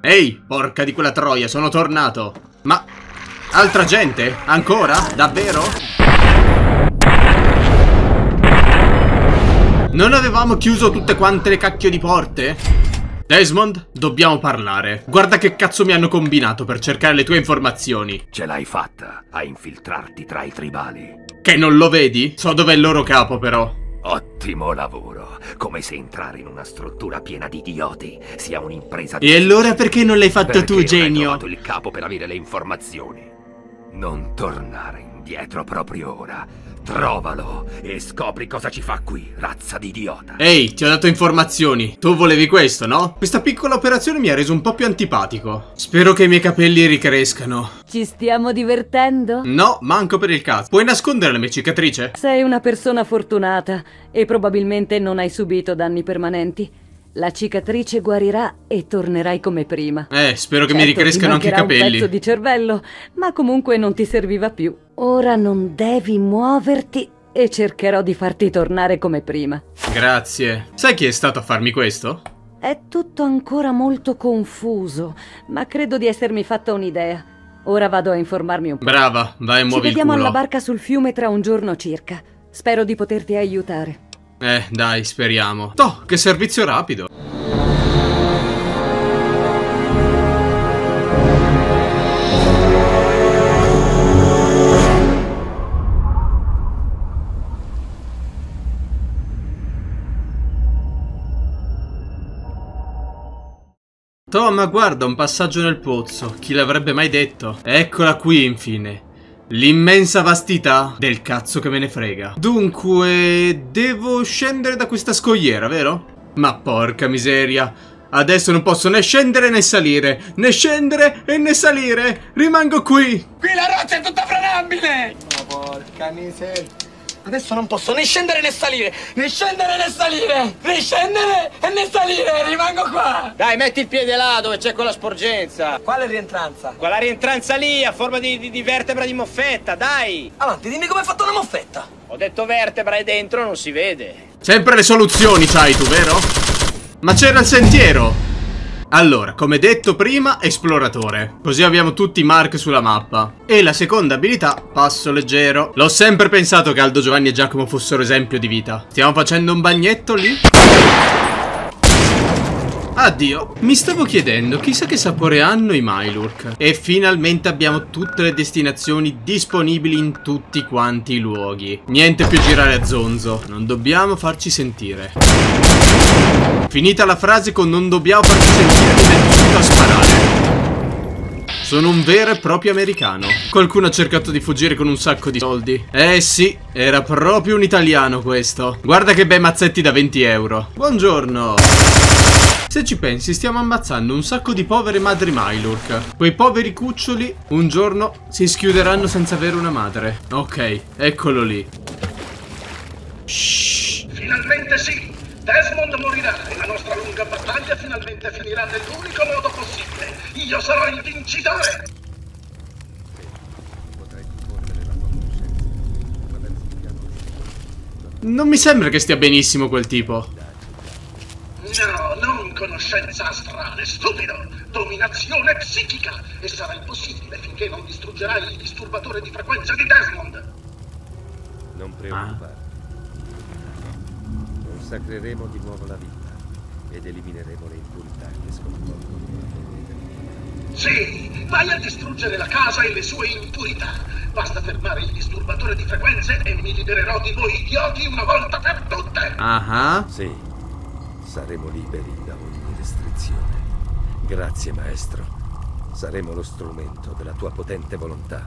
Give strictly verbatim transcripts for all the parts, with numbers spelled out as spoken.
Ehi, porca di quella troia, sono tornato. Ma... altra gente? Ancora? Davvero? Non avevamo chiuso tutte quante le cacchio di porte? Desmond, dobbiamo parlare. Guarda che cazzo mi hanno combinato per cercare le tue informazioni. Ce l'hai fatta a infiltrarti tra i tribali. Che non lo vedi? So dov'è il loro capo, però. Ottimo lavoro. Come se entrare in una struttura piena di idioti sia un'impresa di... E allora perché non l'hai fatto perché tu, genio? Non hai trovato il capo per avere le informazioni. Non tornare indietro proprio ora. Trovalo e scopri cosa ci fa qui, razza di idiota. Ehi, ti ho dato informazioni. Tu volevi questo, no? Questa piccola operazione mi ha reso un po' più antipatico. Spero che i miei capelli ricrescano. Ci stiamo divertendo? No, manco per il caso. Puoi nascondere la mia cicatrice? Sei una persona fortunata e probabilmente non hai subito danni permanenti. La cicatrice guarirà e tornerai come prima. Eh, spero che certo, mi ricrescano anche i capelli. Un pezzo di cervello, ma comunque non ti serviva più. Ora non devi muoverti e cercherò di farti tornare come prima. Grazie. Sai chi è stato a farmi questo? È tutto ancora molto confuso, ma credo di essermi fatta un'idea. Ora vado a informarmi un po'. Brava, vai e muovi il culo. Ci vediamo alla barca sul fiume tra un giorno circa. Spero di poterti aiutare. Eh, dai, speriamo. Toh, che servizio rapido. Toh, ma guarda, un passaggio nel pozzo. Chi l'avrebbe mai detto? Eccola qui, infine. L'immensa vastità del cazzo che me ne frega. Dunque, devo scendere da questa scogliera, vero? Ma porca miseria. Adesso non posso né scendere né salire. Né scendere e né salire. Rimango qui. Qui la roccia è tutta franabile. Ma porca miseria. Adesso non posso né scendere né salire. Né scendere né salire. Né scendere e né salire. Rimango qua. Dai, metti il piede là dove c'è quella sporgenza. Quale rientranza? Quella rientranza lì a forma di, di, di vertebra di moffetta, dai. Avanti, dimmi come hai fatto una moffetta. Ho detto vertebra e dentro non si vede. Sempre le soluzioni sai tu, vero? Ma c'era il sentiero. Allora, come detto prima, esploratore. Così abbiamo tutti i mark sulla mappa. E la seconda abilità, passo leggero. L'ho sempre pensato che Aldo, Giovanni e Giacomo fossero esempio di vita. Stiamo facendo un bagnetto lì? Addio. Mi stavo chiedendo, chissà che sapore hanno i Milurk. E finalmente abbiamo tutte le destinazioni disponibili in tutti quanti i luoghi. Niente più girare a zonzo. Non dobbiamo farci sentire. Finita la frase con non dobbiamo farci sentire, mi metto subito a sparare. Sono un vero e proprio americano. Qualcuno ha cercato di fuggire con un sacco di soldi. Eh sì, era proprio un italiano questo. Guarda che bei mazzetti da venti euro. Buongiorno. Se ci pensi, stiamo ammazzando un sacco di povere madri Milurk. Quei poveri cuccioli un giorno si schiuderanno senza avere una madre. Ok, eccolo lì. Shhh. Finalmente sì! Desmond morirà e la nostra lunga battaglia finalmente finirà nell'unico modo possibile. Io sarò il vincitore! Non mi sembra che stia benissimo quel tipo. No, non conoscenza astrale, stupido! Dominazione psichica! E sarà impossibile finché non distruggerai il disturbatore di frequenza di Desmond! Non preoccuparti. Consacreremo di nuovo la vita ed elimineremo le impurità che sconvolgono. Sì, vai a distruggere la casa e le sue impurità. Basta fermare il disturbatore di frequenze e mi libererò di voi idioti una volta per tutte. Ah, sì, saremo liberi da ogni restrizione. Grazie, maestro. Saremo lo strumento della tua potente volontà.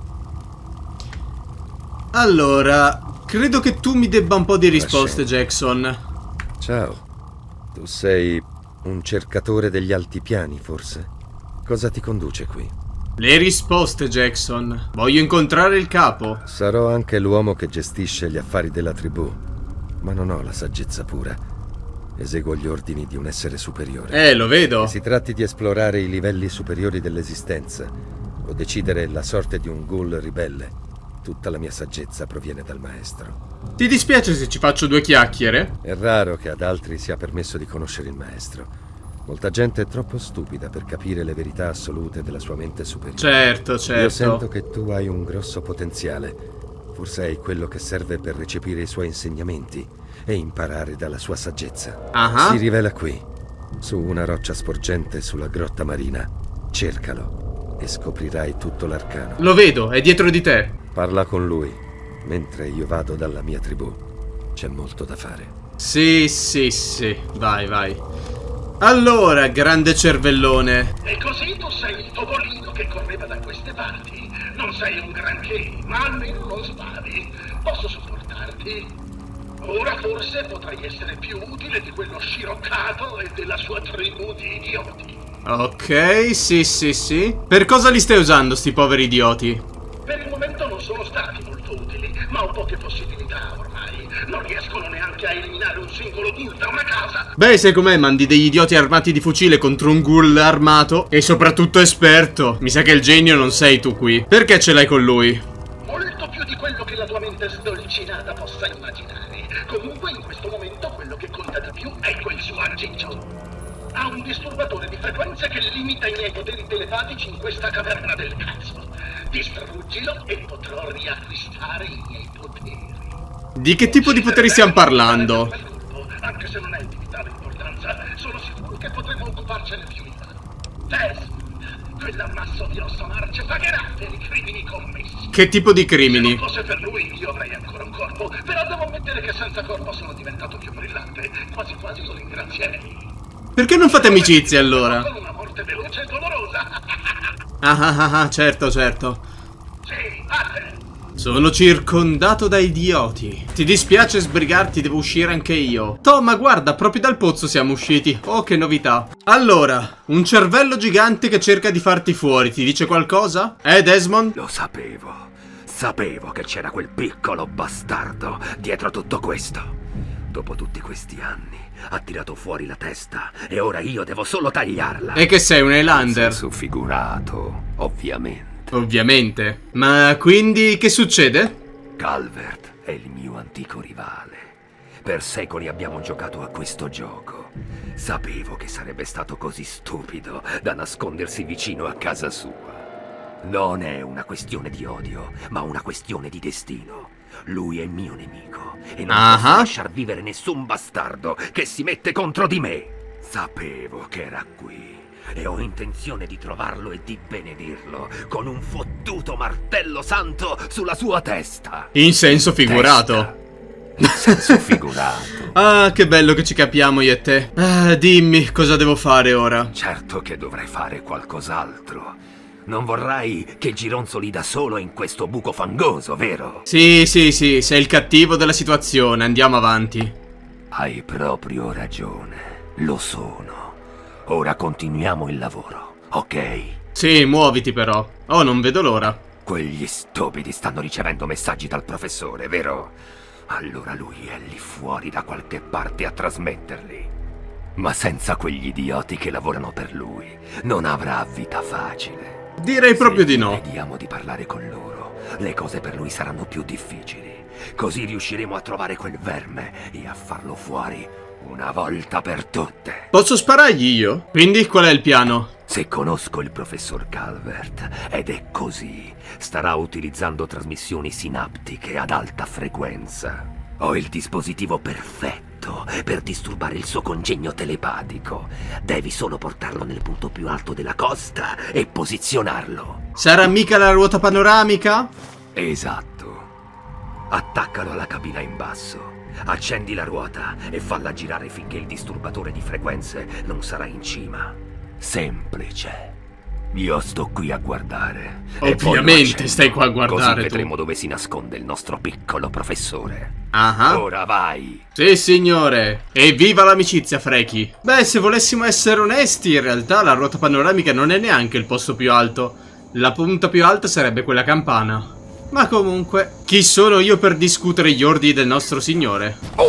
allora, credo che tu mi debba un po' di risposte, Jackson. Ciao. Tu sei un cercatore degli altipiani, forse? Cosa ti conduce qui? Le risposte, Jackson. Voglio incontrare il capo. Sarò anche l'uomo che gestisce gli affari della tribù, ma non ho la saggezza pura. Eseguo gli ordini di un essere superiore. Eh, lo vedo. Che si tratti di esplorare i livelli superiori dell'esistenza o decidere la sorte di un ghoul ribelle. Tutta la mia saggezza proviene dal maestro. Ti dispiace se ci faccio due chiacchiere? È raro che ad altri sia permesso di conoscere il maestro. Molta gente è troppo stupida per capire le verità assolute della sua mente superiore. Certo, certo. Io sento che tu hai un grosso potenziale. Forse hai quello che serve per recepire i suoi insegnamenti e imparare dalla sua saggezza. Ah. Si rivela qui, su una roccia sporgente sulla grotta marina. Cercalo e scoprirai tutto l'arcano. Lo vedo, è dietro di te. Parla con lui, mentre io vado dalla mia tribù. C'è molto da fare. Sì, sì, sì. Vai, vai. Allora, grande cervellone. E così tu sei il topolino che correva da queste parti. Non sei un granché, ma almeno non spari. Posso sopportarti. Ora forse potrai essere più utile di quello sciroccato e della sua tribù di idioti. Ok, sì, sì, sì. Per cosa li stai usando, sti poveri idioti? Per il momento non sono stati molto utili, ma ho poche possibilità ormai. Non riescono neanche a eliminare un singolo ghoul da una casa. Beh, sai com'è? Mandi degli idioti armati di fucile contro un ghoul armato e soprattutto esperto. Mi sa che il genio non sei tu qui. Perché ce l'hai con lui? Molto più di quello che la tua mente sdolcinata possa immaginare. Comunque in questo momento quello che conta di più è quel suo aggeggio. Ha un disturbatore di frequenze che limita i miei poteri telepatici in questa caverna del cazzo. Distruggilo e potrò riacquistare i miei poteri. Di che tipo di poteri stiamo parlando? Anche se non è di vitale importanza, sono sicuro che potremo occuparcene più in là. Desmond, quell'ammasso di ossa marce pagherà per i crimini commessi. Che tipo di crimini? Se non fosse per lui io avrei ancora un corpo, però devo ammettere che senza corpo sono diventato più brillante. Quasi quasi lo ringrazierei. Perché non fate amicizia allora? Con una morte veloce e dolorosa. Ah ah ah, ah certo, certo. Sì, a te. Sono circondato da idioti. Ti dispiace sbrigarti, devo uscire anche io. Toh, ma guarda, proprio dal pozzo siamo usciti. Oh, che novità. Allora, un cervello gigante che cerca di farti fuori, ti dice qualcosa? Eh, Desmond? Lo sapevo. Sapevo che c'era quel piccolo bastardo dietro tutto questo. Dopo tutti questi anni ha tirato fuori la testa e ora io devo solo tagliarla. E che sei, un Highlander? Senso figurato, ovviamente. Ovviamente. Ma quindi che succede? Calvert è il mio antico rivale. Per secoli abbiamo giocato a questo gioco. Sapevo che sarebbe stato così stupido da nascondersi vicino a casa sua. Non è una questione di odio, ma una questione di destino. Lui è il mio nemico e non uh-huh. posso lasciar vivere nessun bastardo che si mette contro di me. Sapevo che era qui e ho intenzione di trovarlo e di benedirlo con un fottuto martello santo sulla sua testa. In senso figurato. Testa. In senso figurato. Ah, che bello che ci capiamo io e te. Ah, dimmi, cosa devo fare ora? Certo che dovrei fare qualcos'altro. Non vorrai che gironzoli da solo in questo buco fangoso, vero? Sì, sì, sì, sei il cattivo della situazione, andiamo avanti. Hai proprio ragione, lo sono. Ora continuiamo il lavoro, ok? Sì, muoviti però. Oh, non vedo l'ora. Quegli stupidi stanno ricevendo messaggi dal professore, vero? Allora lui è lì fuori da qualche parte a trasmetterli. Ma senza quegli idioti che lavorano per lui, non avrà vita facile. Direi proprio di no. Se vediamo di parlare con loro, le cose per lui saranno più difficili. Così riusciremo a trovare quel verme e a farlo fuori una volta per tutte. Posso sparargli io? Quindi qual è il piano? Se conosco il professor Calvert, ed è così, starà utilizzando trasmissioni sinaptiche ad alta frequenza. Ho il dispositivo perfetto per disturbare il suo congegno telepatico. Devi solo portarlo nel punto più alto della costa e posizionarlo. Sarà mica la ruota panoramica? Esatto. Attaccalo alla cabina in basso. Accendi la ruota e falla girare finché il disturbatore di frequenze non sarà in cima. Semplice. Io sto qui a guardare. Ovviamente stai qua a guardare. Così vedremo tu. dove si nasconde il nostro piccolo professore. Ah. Ora vai. Sì, signore. E viva l'amicizia, Freaky. Beh, se volessimo essere onesti, in realtà la ruota panoramica non è neanche il posto più alto. La punta più alta sarebbe quella campana. Ma comunque, chi sono io per discutere gli ordini del nostro signore? Oh.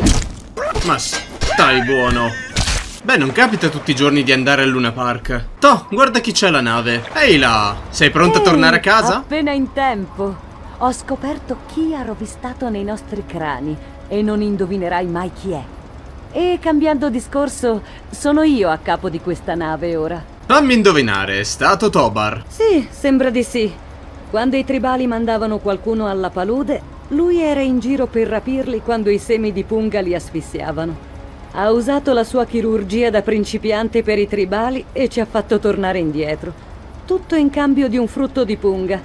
Ma stai buono. Beh, non capita tutti i giorni di andare al Luna Park. Toh, guarda chi c'è alla nave. Ehi là, sei pronta Ehi, a tornare a casa? Appena in tempo. Ho scoperto chi ha rovistato nei nostri crani e non indovinerai mai chi è. E cambiando discorso, sono io a capo di questa nave ora. Fammi indovinare, è stato Tobar. Sì, sembra di sì. Quando i tribali mandavano qualcuno alla palude, lui era in giro per rapirli quando i semi di punga li asfissiavano. Ha usato la sua chirurgia da principiante per i tribali e ci ha fatto tornare indietro. Tutto in cambio di un frutto di punga.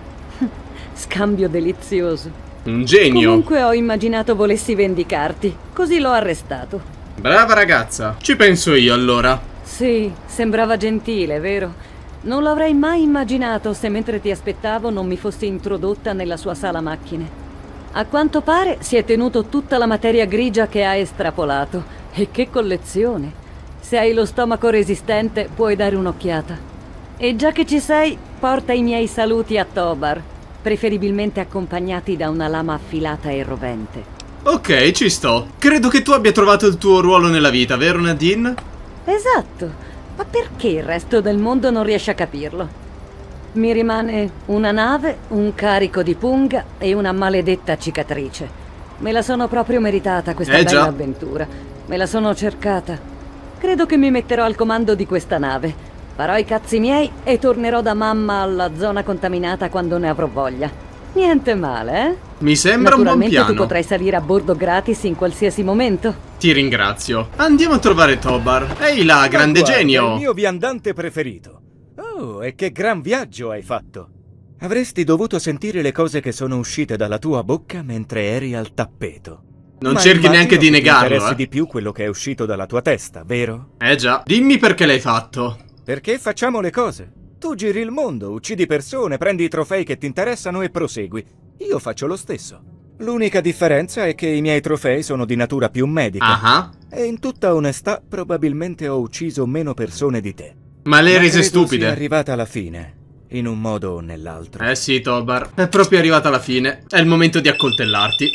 Scambio delizioso. Un genio. Comunque ho immaginato volessi vendicarti, così l'ho arrestato. Brava ragazza. Ci penso io allora. Sì, sembrava gentile, vero? Non l'avrei mai immaginato se mentre ti aspettavo non mi fossi introdotta nella sua sala macchine. A quanto pare si è tenuto tutta la materia grigia che ha estrapolato. E che collezione! Se hai lo stomaco resistente, puoi dare un'occhiata. E già che ci sei, porta i miei saluti a Tobar, preferibilmente accompagnati da una lama affilata e rovente. Ok, ci sto. Credo che tu abbia trovato il tuo ruolo nella vita, vero Nadine? Esatto. Ma perché il resto del mondo non riesce a capirlo? Mi rimane una nave, un carico di punga e una maledetta cicatrice. Me la sono proprio meritata questa eh, bella già. avventura. Me la sono cercata. Credo che mi metterò al comando di questa nave. Farò i cazzi miei e tornerò da mamma alla zona contaminata quando ne avrò voglia. Niente male, eh? Mi sembra un buon Naturalmente piano. tu potrai salire a bordo gratis in qualsiasi momento. Ti ringrazio. Andiamo a trovare Tobar. Ehi là, grande guarda, genio. È il mio viandante preferito. Oh, e che gran viaggio hai fatto. Avresti dovuto sentire le cose che sono uscite dalla tua bocca mentre eri al tappeto. Non Ma cerchi neanche di immagino che ti negarlo, interessi eh. di più quello che è uscito dalla tua testa, vero? Eh già. Dimmi perché l'hai fatto. Perché facciamo le cose. Tu giri il mondo, uccidi persone, prendi i trofei che ti interessano e prosegui. Io faccio lo stesso. L'unica differenza è che i miei trofei sono di natura più medica. Ah. E in tutta onestà probabilmente ho ucciso meno persone di te. Ma le hai Ma rese credo stupide. sia arrivata alla fine, in un modo o nell'altro. Eh sì, Tobar. È proprio arrivata alla fine. È il momento di accoltellarti.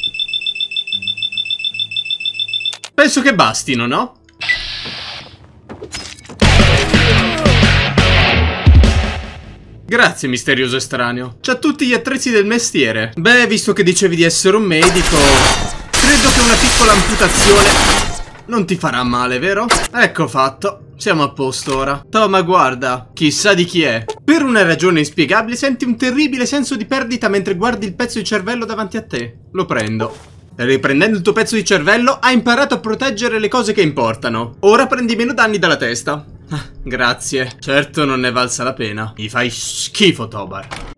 Penso che bastino, no? Grazie, misterioso estraneo. C'ha tutti gli attrezzi del mestiere. Beh, visto che dicevi di essere un medico, credo che una piccola amputazione non ti farà male, vero? Ecco fatto. Siamo a posto ora. Toma, guarda. Chissà di chi è. Per una ragione inspiegabile senti un terribile senso di perdita mentre guardi il pezzo di cervello davanti a te. Lo prendo. Riprendendo il tuo pezzo di cervello, hai imparato a proteggere le cose che importano. Ora prendi meno danni dalla testa. Ah, grazie. Certo non ne valsa la pena. Mi fai schifo, Tobar.